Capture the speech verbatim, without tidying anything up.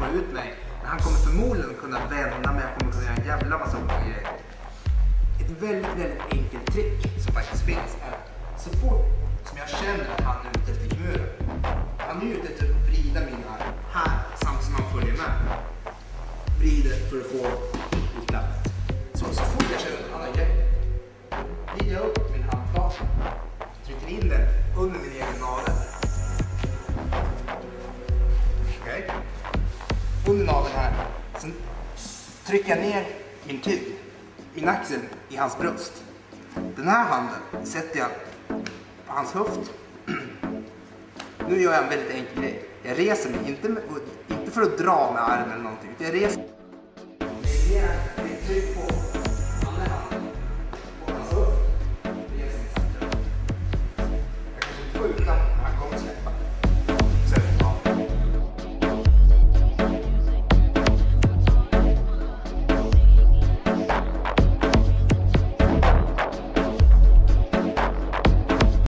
ut mig. Men han kommer förmodligen kunna vända mig, han kommer kunna göra en jävla massa olika grejer. Ett väldigt, väldigt enkelt trick som faktiskt finns är så fort som jag känner att han är ute efter Kimura. Han är ute efter att vrida min arm här samtidigt som han följer med. Vrider för att få utklappet. Så, så fort jag känner att han har grepp, vrider jag upp min handflata. Trycker in den under min egen navel. Okej. Okay. Under naveln här. Sen trycker jag ner min tyg, min axel i hans bröst. Den här handen sätter jag på hans höft. Nu gör jag en väldigt enkel grej. Jag reser mig, inte, med, inte för att dra med armen eller någonting. Jag reser mig.